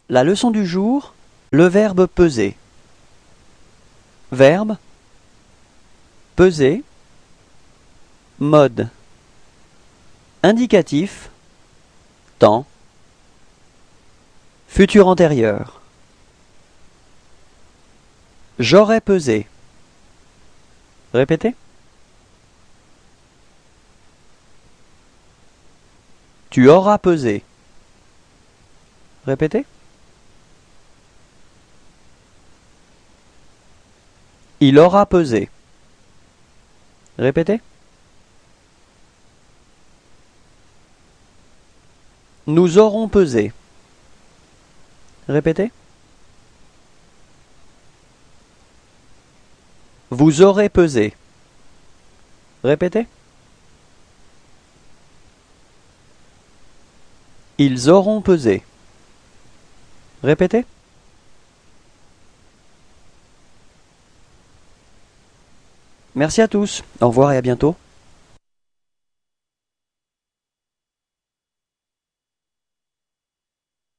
La leçon du jour, le verbe peser. Verbe, peser, mode. Indicatif, temps. Futur antérieur. J'aurais pesé. Répétez. Tu auras pesé. Répétez. Il aura pesé. Répétez. Nous aurons pesé. Répétez. Vous aurez pesé. Répétez. Ils auront pesé. Répétez. Merci à tous. Au revoir et à bientôt.